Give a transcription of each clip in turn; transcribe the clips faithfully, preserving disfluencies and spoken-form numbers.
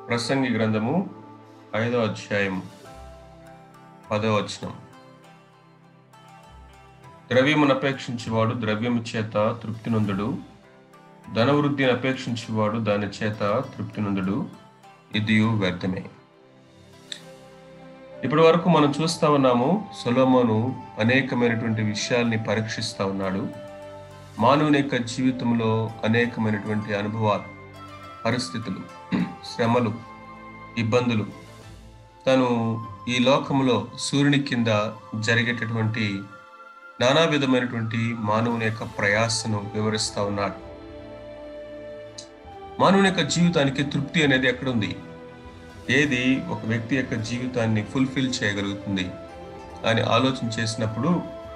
ప్రసంగి గ్రంథము ఐదో అధ్యాయం పదో వచనం. ద్రవ్యమును అపేక్షించేవాడు ద్రవ్యము చేత తృప్తి నొందుడు, ధనవృద్ధిని అపేక్షించేవాడు దాని చేత తృప్తి నొందుడు, ఇదియు వ్యర్థమే. ఇప్పటి వరకు మనం చూస్తా ఉన్నాము, సొలొమోను అనేకమైనటువంటి విషయాల్ని పరీక్షిస్తా ఉన్నాడు. మానవుని యొక్క జీవితంలో అనేకమైనటువంటి అనుభవాలు, పరిస్థితులు, శ్రమలు, ఇబ్బందులు, తను ఈ లోకంలో సూర్యుని కింద జరిగేటటువంటి నానా విధమైనటువంటి మానవుని యొక్క ప్రయాసను వివరిస్తా ఉన్నాడు. మానవుని యొక్క జీవితానికి తృప్తి అనేది ఎక్కడుంది? ఏది ఒక వ్యక్తి యొక్క జీవితాన్ని ఫుల్ఫిల్ చేయగలుగుతుంది అని ఆలోచన చేసినప్పుడు,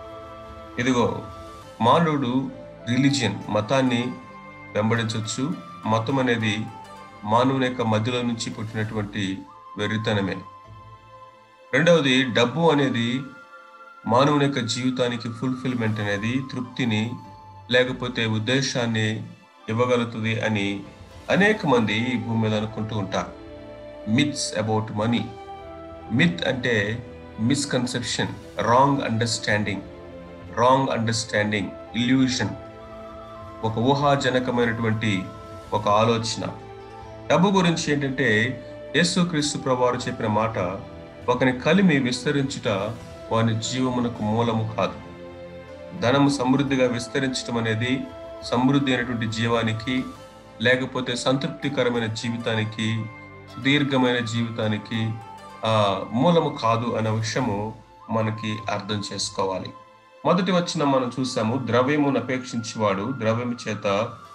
ఇదిగో మానవుడు రిలీజియన్, మతాన్ని వెంబడించవచ్చు. మతం అనేది మానవుని యొక్క మధ్యలో నుంచి పుట్టినటువంటి వెర్రితనమే. రెండవది, డబ్బు అనేది మానవుని యొక్క జీవితానికి ఫుల్ఫిల్మెంట్ అనేది, తృప్తిని లేకపోతే ఉద్దేశాన్ని ఇవ్వగలుగుతుంది అని అనేక మంది ఈ భూమి మీద అనుకుంటూ ఉంటారు. Myths about money. మిత్ అంటే misconception, wrong understanding, wrong understanding, illusion, ఒక ఊహాజనకమైనటువంటి ఒక ఆలోచన. డబ్బు గురించి ఏంటంటే, యేసుక్రీస్తు ప్రభువారు చెప్పిన మాట, ఒకని కలిమి విస్తరించుట వాని జీవమునకు మూలము కాదు. ధనము సమృద్ధిగా విస్తరించడం అనేది సమృద్ధి అయినటువంటి జీవానికి, లేకపోతే సంతృప్తికరమైన జీవితానికి, సుదీర్ఘమైన జీవితానికి ఆ మూలము కాదు అనే విషయము మనకి అర్థం చేసుకోవాలి. మొదటి వచనం మనం చూసాము, ద్రవ్యమును అపేక్షించేవాడు ద్రవ్యము చేత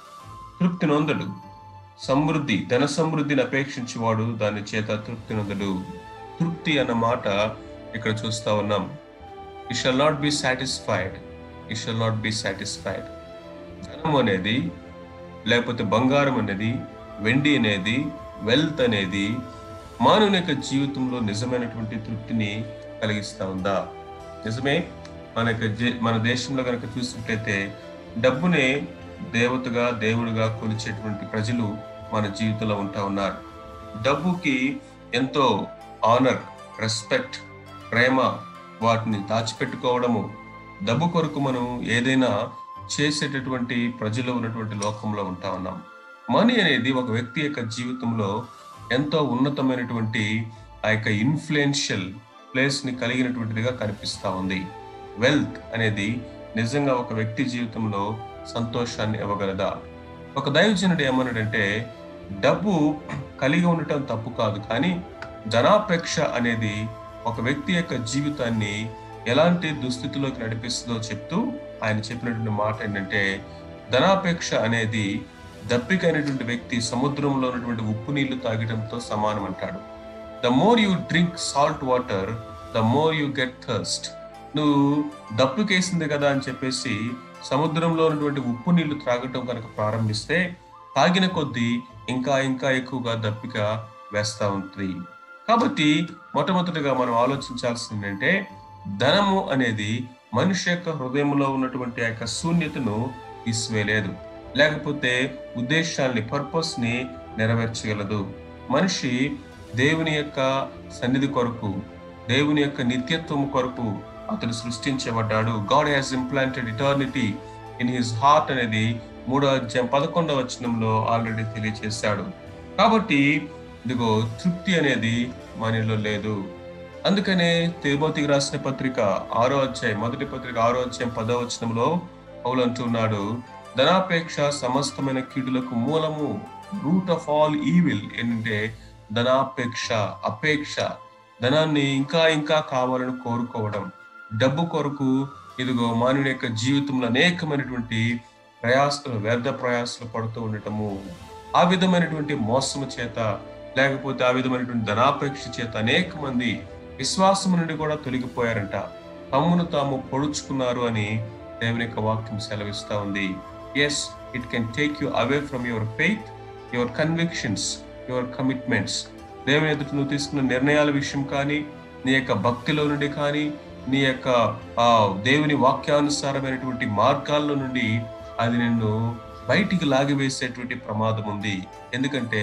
తృప్తి నొందడు, సమృద్ధి ధన సమృద్ధిని అపేక్షించేవాడు దాని చేత తృప్తి నొందడు. తృప్తి అన్న మాట ఇక్కడ చూస్తా ఉన్నాం. You shall not be satisfied, you shall not be satisfied. ధనం అనేది, లేకపోతే బంగారం అనేది, వెండి అనేది, వెల్త్ అనేది మానవుని యొక్క జీవితంలో నిజమైనటువంటి తృప్తిని కలిగిస్తా ఉందా? నిజమే. మన మన దేశంలో కనుక చూసినట్లయితే డబ్బునే దేవతగా, దేవుడిగా కొలిచేటువంటి ప్రజలు మన జీవితంలో ఉంటా ఉన్నారు. డబ్బుకి ఎంతో ఆనర్, రెస్పెక్ట్, ప్రేమ, వాటిని దాచిపెట్టుకోవడము, డబ్బు కొరకు మనం ఏదైనా చేసేటటువంటి ప్రజలు ఉన్నటువంటి లోకంలో ఉంటా ఉన్నాం. మనీ అనేది ఒక వ్యక్తి యొక్క జీవితంలో ఎంతో ఉన్నతమైనటువంటి ఆ యొక్క ఇన్ఫ్లుయెన్షియల్ ప్లేస్ ని కలిగినటువంటిదిగా కనిపిస్తా ఉంది. వెల్త్ అనేది నిజంగా ఒక వ్యక్తి జీవితంలో సంతోషాన్ని ఇవ్వగలదా? ఒక దైవజనుడు ఏమన్నాడంటే, డబ్బు కలిగి ఉండటం తప్పు కాదు, కానీ ధనాపేక్ష అనేది ఒక వ్యక్తి యొక్క జీవితాన్ని ఎలాంటి దుస్థితిలోకి నడిపిస్తుందో చెప్తూ ఆయన చెప్పినటువంటి మాట ఏంటంటే, ధనాపేక్ష అనేది దప్పికైనటువంటి వ్యక్తి సముద్రంలో ఉన్నటువంటి ఉప్పు నీళ్లు తాగడంతో సమానం అంటాడు. The more you drink salt water, the more you get thirst. నువ్వు దప్పుకేసింది కదా అని చెప్పేసి సముద్రంలో ఉన్నటువంటి ఉప్పు నీళ్లు త్రాగటం కనుక ప్రారంభిస్తే తాగిన కొద్దీ ఇంకా ఇంకా ఎక్కువగా దప్పిక వేస్తా ఉంటుంది. కాబట్టి మొట్టమొదటిగా మనం ఆలోచించాల్సింది ఏంటంటే, ధనము అనేది మనిషి యొక్క హృదయంలో ఉన్నటువంటి ఆ యొక్క శూన్యతను తీసివేయలేదు, లేకపోతే ఉద్దేశాల్ని, పర్పస్ ని నెరవేర్చగలదు. మనిషి దేవుని యొక్క సన్నిధి కొరకు, దేవుని యొక్క నిత్యత్వం కొరకు అతడు సృష్టించబడ్డాడు. God has implanted eternity in his heart అనేది మూడో అధ్యాయం పదకొండవ వచనంలో ఆల్రెడీ తెలియజేశాడు. కాబట్టి ఇదిగో తృప్తి అనేది మనలో లేదు. అందుకనే తిమోతికి రాసిన పత్రిక ఆరో అధ్యాయం మొదటి పత్రిక ఆరో అధ్యాయం పదో వచనంలో పౌలు అంటున్నాడు, ధనాపేక్ష సమస్తమైన కీడులకు మూలము, రూట్ ఆఫ్ ఆల్ ఈవిల్. ఏంటంటే ధనాపేక్ష, అపేక్ష, ధనాన్ని ఇంకా ఇంకా కావాలని కోరుకోవడం, డబ్బు కొరకు ఇదిగో మానవుని యొక్క జీవితంలో అనేకమైనటువంటి ప్రయాసలు, వ్యర్థ ప్రయాసలు పడుతూ ఉండటము, ఆ విధమైనటువంటి మోసము చేత, లేకపోతే ఆ విధమైనటువంటి ధనాపేక్ష చేత అనేక మంది విశ్వాసం నుండి కూడా తొలగిపోయారంట, తమ్మును తాము పొడుచుకున్నారు అని దేవుని యొక్క వాక్యం సెలవిస్తా ఉంది. Yes, it can take you away from your faith, your convictions, your commitments. దేవుని ఎదుట నువ్వు తీసుకున్న నిర్ణయాల విషయం కానీ, నీ యొక్క భక్తిలో నుండి కానీ, నీ యొక్క ఆ దేవుని వాక్యానుసారమైనటువంటి మార్గాల్లో నుండి అది నిన్ను బయటికి లాగివేసేటువంటి ప్రమాదం ఉంది. ఎందుకంటే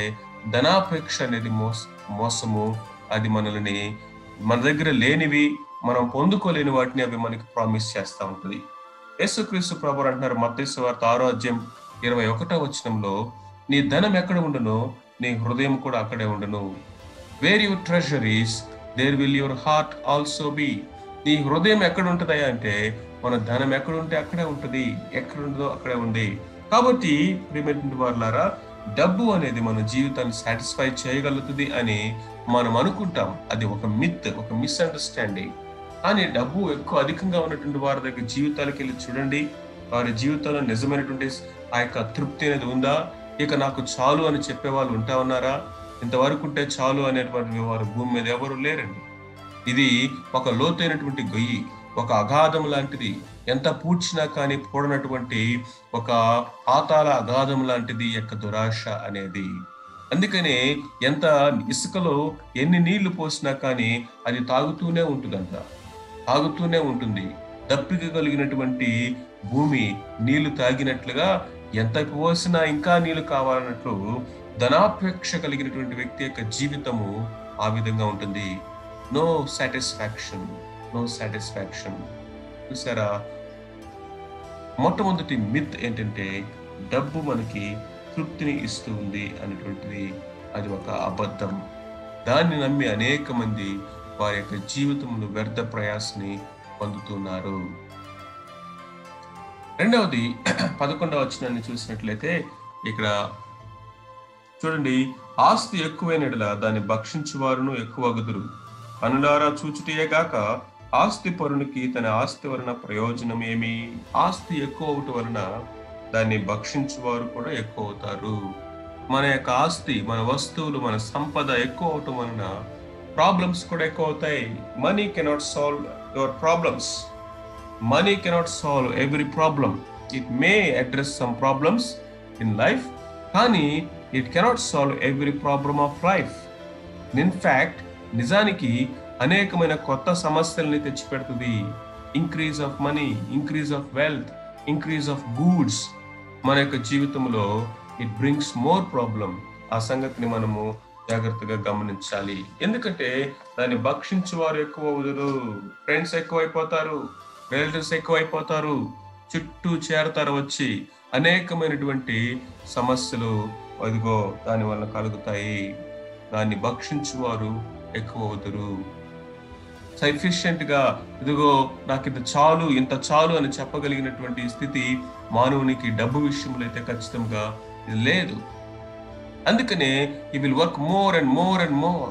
ధనాపేక్ష అనేది మోస మోసము అది మనల్ని మన దగ్గర లేనివి, మనం పొందుకోలేని వాటిని అవి మనకి ప్రామిస్ చేస్తూ ఉంటుంది. యేసుక్రీస్తు ప్రభువు అంటున్నారు మత్తయి సువార్త ఆరో అధ్యాయం ఇరవై ఒకటో వచనంలో, నీ ధనం ఎక్కడ ఉండునో నీ హృదయం కూడా అక్కడే ఉండును. Where your treasure is there will your heart also be. నీ హృదయం ఎక్కడ ఉంటుందయ్యా అంటే మన ధనం ఎక్కడ ఉంటే అక్కడే ఉంటుంది, ఎక్కడ ఉంటుందో అక్కడే ఉంది. కాబట్టి ప్రియమైనటువంటి వారులారా, డబ్బు అనేది మన జీవితాన్ని సాటిస్ఫై చేయగలుగుతుంది అని మనం అనుకుంటాం. అది ఒక మిత్, ఒక మిస్అండర్స్టాండింగ్. కానీ డబ్బు ఎక్కువ అధికంగా ఉన్నటువంటి వారి దగ్గర జీవితాలకు వెళ్ళి చూడండి, వారి జీవితంలో నిజమైనటువంటి ఆ యొక్క తృప్తి అనేది ఉందా? ఇక నాకు చాలు అని చెప్పే వాళ్ళు ఉంటా ఉన్నారా? ఇంతవరకు ఉంటే చాలు అనేటువంటి వారు భూమి మీద ఎవరు లేరండి. ఇది ఒక లోతైనటువంటి గొయ్యి, ఒక అగాధం లాంటిది. ఎంత పూడ్చినా కానీ పూడనటువంటి ఒక పాతాళ అగాధం లాంటిది యొక్క దురాశ అనేది. అందుకనే ఎంత ఇసుకలో ఎన్ని నీళ్లు పోసినా కానీ అది తాగుతూనే ఉంటుందంట, తాగుతూనే ఉంటుంది. దప్పిక కలిగినటువంటి భూమి నీళ్లు తాగినట్లుగా ఎంత పోసినా ఇంకా నీళ్లు కావాలన్నట్లు ధనాపేక్ష కలిగినటువంటి వ్యక్తి యొక్క జీవితము ఆ విధంగా ఉంటుంది. No satisfaction, no satisfaction. చూసారా, మొట్టమొదటి మిత్ ఏంటంటే డబ్బు మనకి తృప్తిని ఇస్తూ ఉంది అనేటువంటిది. అది ఒక అబద్ధం. దాన్ని నమ్మి అనేక మంది వారి యొక్క జీవితంలో వ్యర్థ ప్రయాసని పొందుతున్నారు. రెండవది పదకొండవ వచనాన్ని చూసినట్లయితే ఇక్కడ చూడండి, ఆస్తి ఎక్కువైన యెడల దాన్ని భక్షించు వారును ఎక్కువ అగుదురు. కనులారా చూచుటయే గాక ఆస్తి పరునికి తన ఆస్తి వలన ప్రయోజనం ఏమి? ఆస్తి ఎక్కువ అవటం వలన దాన్ని భక్షించువారు కూడా ఎక్కువ అవుతారు. మన యొక్క ఆస్తి, మన వస్తువులు, మన సంపద ఎక్కువ అవటం వలన ప్రాబ్లమ్స్ కూడా ఎక్కువ అవుతాయి. Money cannot solve your problems. Money cannot solve every problem. It may address some problems in life, కానీ it cannot solve every problem of life. In fact నిజానికి అనేకమైన కొత్త సమస్యల్ని తెచ్చిపెడుతుంది. Increase of money, increase of wealth, increase of goods మన యొక్క జీవితంలో it brings more problem. ఆ సంగతిని మనము జాగ్రత్తగా గమనించాలి. ఎందుకంటే దాన్ని భక్షించే వారు ఎక్కువ అవుతారు, ఫ్రెండ్స్ ఎక్కువైపోతారు, రిలేటివ్స్ ఎక్కువైపోతారు, చుట్టూ చేరతారు వచ్చి అనేకమైనటువంటి సమస్యలు అదిగో దాని వల్ల కలుగుతాయి. దాన్ని భక్షించువారు ఎక్కువ అవుతారు. సఫిషియెంట్ గా ఇదిగో నాకు ఇంత చాలు, ఇంత చాలు అని చెప్పగలిగినటువంటి స్థితి మానవునికి డబ్బు విషయంలో అయితే ఖచ్చితంగా ఇది లేదు. అందుకనే he will work more and more and more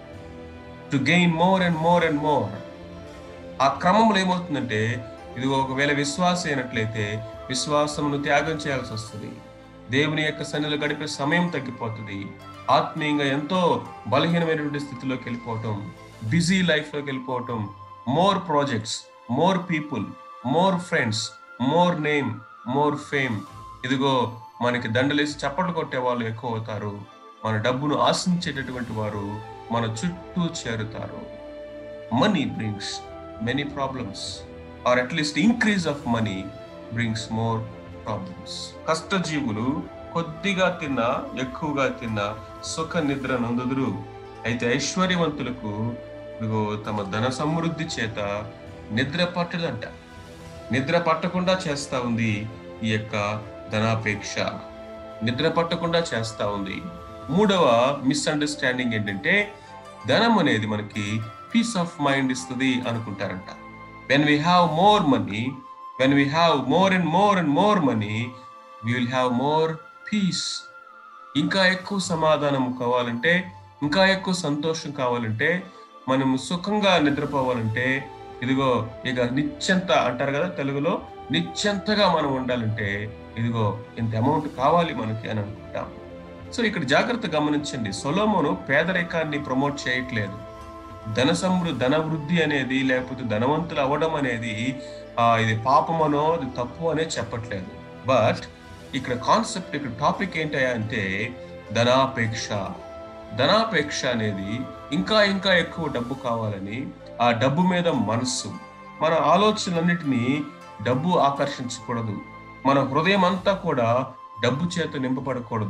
to gain more and more and more. ఆ క్రమంలో ఏమవుతుందంటే ఇది ఒకవేళ విశ్వాసం అయినట్లయితే విశ్వాసమును త్యాగం చేయాల్సి వస్తుంది. దేవుని యొక్క సన్నిధిలో గడిపే సమయం తగ్గిపోతుంది. ఆత్మీయంగా ఎంతో బలహీనమైనటువంటి స్థితిలోకి వెళ్ళిపోవటం, బిజీ లైఫ్లోకి వెళ్ళిపోవటం, more projects, more people, more friends, more name, more fame. ఇదిగో మనకి దండలేసి చప్పట్లు కొట్టే వాళ్ళు ఎక్కువ అవుతారు. మన డబ్బును ఆశించేటటువంటి వారు మన చుట్టూ చేరుతారు. Money brings many problems, or at least increase of money brings more problems. కష్టజీవులు కొద్దిగా తిన్నా, ఎక్కువగా తిన్నా సుఖ నిద్ర నందుదురు. అయితే ఐశ్వర్యవంతులకు ఇదిగో తమ ధన సమృద్ధి చేత నిద్ర పట్టదంట. నిద్ర పట్టకుండా చేస్తా ఉంది ఈ యొక్క ధనాపేక్ష, నిద్ర పట్టకుండా చేస్తా ఉంది. మూడవ మిస్అండర్స్టాండింగ్ ఏంటంటే ధనం అనేది మనకి పీస్ ఆఫ్ మైండ్ ఇస్తుంది అనుకుంటారంట. When we have more money, when we have more and more and more money, we will have more peace. ఇంకా ఎక్కువ సమాధానం కావాలంటే, ఇంకా ఎక్కువ సంతోషం కావాలంటే, మనం సుఖంగా నిద్రపోవాలంటే, ఇదిగో ఇక నిశ్చంత అంటారు కదా తెలుగులో, నిశ్చంతగా మనం ఉండాలంటే ఇదిగో ఇంత అమౌంట్ కావాలి మనకి అని అనుకుంటాం. సో ఇక్కడ జాగ్రత్త గమనించండి, సొలొమోను పేదరికాన్ని ప్రమోట్ చేయట్లేదు. ధన సమృద్ధి, ధన వృద్ధి అనేది లేకపోతే ధనవంతులు అవ్వడం అనేది ఆ ఇది పాపమనో అది తప్పు అనే చెప్పట్లేదు. బట్ ఇక్కడ కాన్సెప్ట్, ఇక్కడ టాపిక్ ఏంటయ్యా అంటే ధనాపేక్ష. ధనాపేక్ష అనేది ఇంకా ఇంకా ఎక్కువ డబ్బు కావాలని, ఆ డబ్బు మీద మనస్సు, మన ఆలోచనలన్నిటినీ డబ్బు ఆకర్షించకూడదు. మన హృదయం అంతా కూడా డబ్బు చేత నింపబడకూడదు.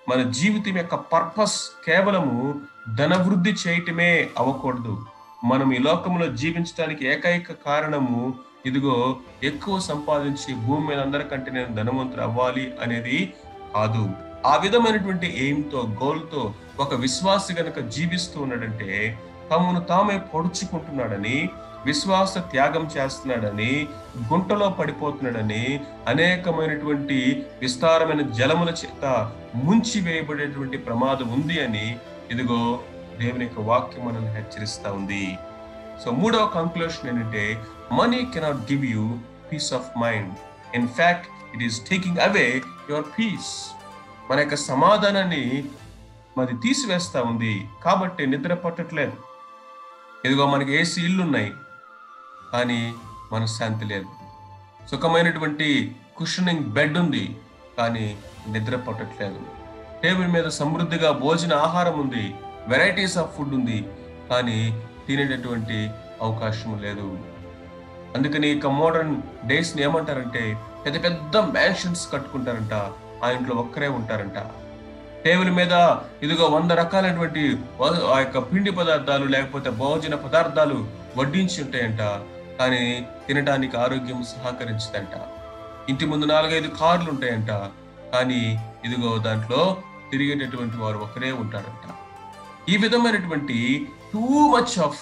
మన జీవితం యొక్క పర్పస్ కేవలము ధనవృద్ధి చేయటమే అవ్వకూడదు. మనం ఈ లోకంలో జీవించడానికి ఏకైక కారణము ఇదిగో ఎక్కువ సంపాదించి భూమి మీద అందరికంటే నేను ధనవంతుడు అవ్వాలి అనేది కాదు. ఆ విధమైనటువంటి ఎయిమ్తో, గోల్తో ఒక విశ్వాసి గనక జీవిస్తూ ఉన్నాడంటే తమను తామే పొడుచుకుంటున్నాడని, విశ్వాస త్యాగం చేస్తున్నాడని, గుంటలో పడిపోతున్నాడని, అనేకమైనటువంటి విస్తారమైన జలముల చేత ముంచి వేయబడేటువంటి ప్రమాదం ఉంది అని ఇదిగో దేవుని యొక్క వాక్యం మనల్ని హెచ్చరిస్తా ఉంది. సో మూడవ కంక్లూషన్ ఏంటంటే money cannot give you peace of mind. In fact it is taking away your peace. మన యొక్క సమాధానాన్ని మరి తీసివేస్తా ఉంది కాబట్టి నిద్ర పట్టట్లేదు. ఇదిగో మనకి ఏసీ ఇల్లు ఉన్నాయి కానీ మనశ్శాంతి లేదు. సుఖమైనటువంటి కుషనింగ్ బెడ్ ఉంది కానీ నిద్ర పట్టట్లేదు. టేబుల్ మీద సమృద్ధిగా భోజన ఆహారం ఉంది, వెరైటీస్ ఆఫ్ ఫుడ్ ఉంది కానీ తినేటటువంటి అవకాశం లేదు. అందుకని ఇక మోడర్న్ డేస్ ని ఏమంటారంటే పెద్ద పెద్ద మ్యాన్షన్స్ కట్టుకుంటారంట, ఆ ఇంట్లో ఒక్కరే ఉంటారంట. టేబుల్ మీద ఇదిగో వంద రకాలైనటువంటి ఆ యొక్క పిండి పదార్థాలు లేకపోతే భోజన పదార్థాలు వడ్డించి ఉంటాయంట కానీ తినడానికి ఆరోగ్యం సహకరించదంట. ఇంటి ముందు నాలుగైదు కార్లు ఉంటాయంట కానీ ఇదిగో దాంట్లో తిరిగేటటువంటి వారు ఒకరే ఉంటారంట. ఈ విధమైనటువంటి టూ మచ్ ఆఫ్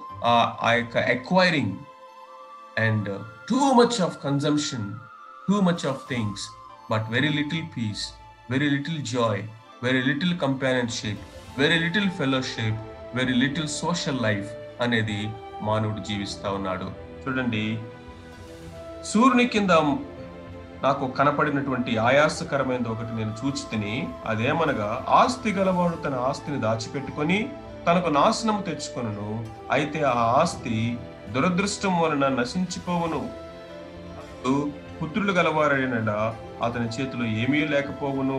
ఆ యొక్క acquiring and too much of consumption, too much of things but very little peace, very little joy, very little companionship, very little fellowship, very little social life అనేది మానవుడు జీవిస్తా ఉన్నాడు. చూడండి, సూర్యుని కింద నాకు కనపడినటువంటి ఆయాసకరమైనది ఒకటి నేను చూచి తిని, అదేమనగా ఆస్తి గలవాడు తన ఆస్తిని దాచిపెట్టుకొని తనకు నాశనం తెచ్చుకొనును, అయితే ఆ ఆస్తి దురదృష్టం వలన నశించిపోవును. పుత్రులు గలవారైన అతని చేతిలో ఏమీ లేకపోవును.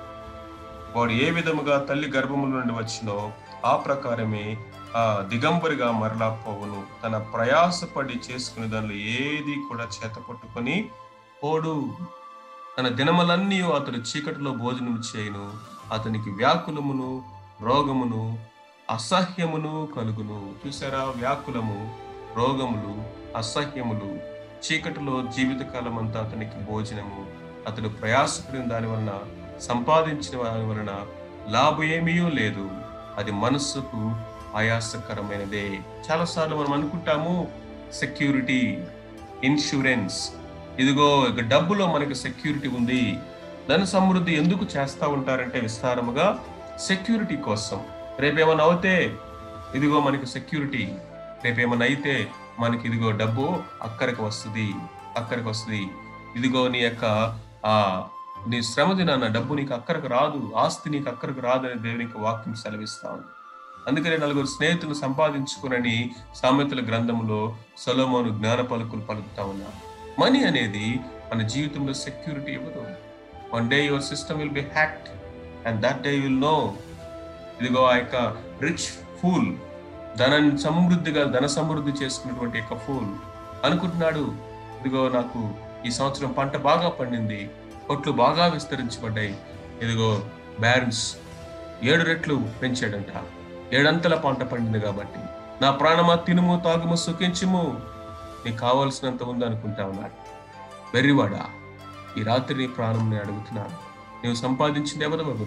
వాడు ఏ విధముగా తల్లి గర్భముల నుండి వచ్చినో ఆ ప్రకారమే ఆ దిగంబరిగా మరలా పోవును. తన ప్రయాసపడి చేసుకునే దానిలో ఏది కూడా చేత పట్టుకొని పోడు. తన దినములన్నీ అతడు చీకటిలో భోజనం చేయను, అతనికి వ్యాకులమును రోగమును అసహ్యమును కలుగును. చూసారా, వ్యాకులము, రోగములు, అసహ్యములు, చీకటిలో జీవితకాలం అంతా అతనికి భోజనము, అతడు ప్రయాసపడిన దాని వలన సంపాదించిన దాని వలన లాభం ఏమీ లేదు, అది మనస్సుకు ఆయాసకరమైనదే. చాలాసార్లు మనం అనుకుంటాము సెక్యూరిటీ, ఇన్సూరెన్స్, ఇదిగో ఇక డబ్బులో మనకి సెక్యూరిటీ ఉంది. ధన సమృద్ధి ఎందుకు చేస్తూ ఉంటారంటే విస్తారముగా సెక్యూరిటీ కోసం. రేపేమన్నా అవుతే ఇదిగో మనకి సెక్యూరిటీ, రేపేమన్నా అయితే మనకి ఇదిగో డబ్బు అక్కడికి వస్తుంది, అక్కడికి వస్తుంది. ఇదిగో నీ యొక్క ఆ నీ శ్రమ దినాన్న డబ్బు నీకు అక్కడికి రాదు, ఆస్తి నీకు అక్కడికి రాదు అని దేవునికి వాక్యం సెలవిస్తా ఉంది. అందుకనే నలుగురు స్నేహితులు సంపాదించుకునని సామెతల గ్రంథంలో సొలొమోను జ్ఞాన పలుకులు పలుకుతా ఉన్నారు. మనీ అనేది మన జీవితంలో సెక్యూరిటీ ఇవ్వదు. One day your system will be hacked and that day will know. ఇదిగో ఆ యొక్క రిచ్ ఫూల్, ధనాన్ని సమృద్ధిగా ధన సమృద్ధి చేసుకున్నటువంటి యొక్క ఫూల్ అనుకుంటున్నాడు, ఇదిగో నాకు ఈ సంవత్సరం పంట బాగా పండింది, కొట్లు బాగా విస్తరించబడ్డాయి, ఇదిగో బ్యారన్స్ ఏడు రెట్లు పెంచాడంట, ఏడంతల పంట పండింది కాబట్టి నా ప్రాణమా తినుము తాగుము సుఖించుము, నీకు కావాల్సినంత ఉంది అనుకుంటా ఉన్నాడు. వెర్రివాడా, ఈ రాత్రి నీ ప్రాణం నేను అడుగుతున్నాను, నువ్వు సంపాదించింది ఎవరు ఎవరు?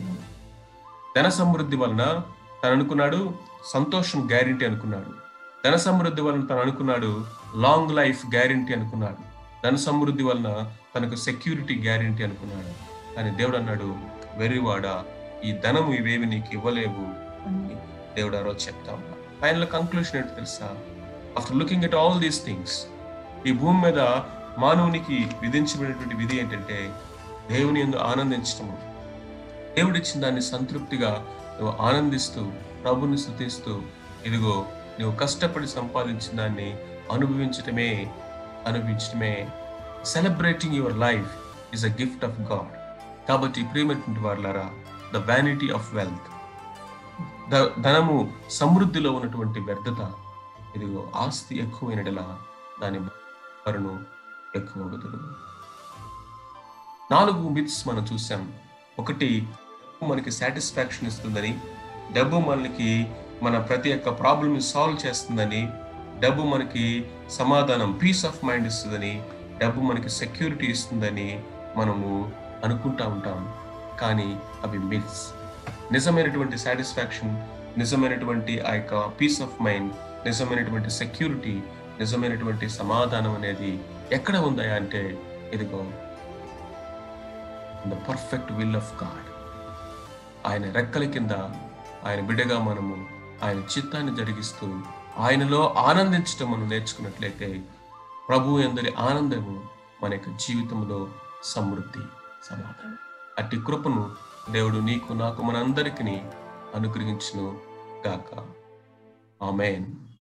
ధన సమృద్ధి వలన తను అనుకున్నాడు సంతోషం గ్యారెంటీ అనుకున్నాడు, ధన సమృద్ధి వలన తను అనుకున్నాడు లాంగ్ లైఫ్ గ్యారెంటీ అనుకున్నాడు, ధన సమృద్ధి వలన తనకు సెక్యూరిటీ గ్యారెంటీ అనుకున్నాడు. కానీ దేవుడు అన్నాడు, వెర్రివాడా, ఈ ధనము ఇవేవి నీకు ఇవ్వలేవు అని దేవుడు ఆ రోజు చెప్తా ఉన్నాడు. ఫైనల్ కంక్లూషన్ ఏంటి తెలుసా? After looking at all these things, ఈ భూమి మీద మానవునికి విధించబడినటువంటి విధి ఏంటంటే దేవుని యందు ఆనందించటము. దేవుడిచ్చిన దాన్ని సంతృప్తిగా నువ్వు ఆనందిస్తూ ప్రభుని స్తుతిస్తూ ఇదిగో నువ్వు కష్టపడి సంపాదించిన దాన్ని అనుభవించటమే అనుభవించటమే celebrating your life is a gift of God. కాబట్టి ప్రియమైనటువంటి వారులారా, the vanity of wealth, the ధనము సమృద్ధిలో ఉన్నటువంటి వ్యర్థత, ఇదిగో ఆస్తి ఎక్కువైనలా దాని వరును ఎక్కువ వదులు. నాలుగు మిత్స్ మనం చూసాం. ఒకటి, మనకి సాటిస్ఫాక్షన్ ఇస్తుందని, డబ్బు మనకి మన ప్రతి ఒక్క ప్రాబ్లమ్‌ని సాల్వ్ చేస్తుందని, డబ్బు మనకి సమాధానం, పీస్ ఆఫ్ మైండ్ ఇస్తుందని, డబ్బు మనకి సెక్యూరిటీ ఇస్తుందని మనము అనుకుంటా ఉంటాం. కానీ అవి మిత్స్. నిజమైనటువంటి సాటిస్ఫాక్షన్, నిజమైనటువంటి ఆ యొక్క పీస్ ఆఫ్ మైండ్, నిజమైనటువంటి సెక్యూరిటీ, నిజమైనటువంటి సమాధానం అనేది ఎక్కడ ఉందయా అంటే, ఇదిగో the perfect will of God. ఆయన రెక్కల కింద ఆయన బిడ్డగా మనము ఆయన చిత్తాన్ని జరిగిస్తూ ఆయనలో ఆనందించటం మనం నేర్చుకున్నట్లయితే, ప్రభు యందలి ఆనందము మన యొక్క జీవితంలో సమృద్ధి, సమాధానం. అట్టి కృపను దేవుడు నీకు, నాకు, మనందరికీ అనుగ్రహించును గాక. ఆమేన్.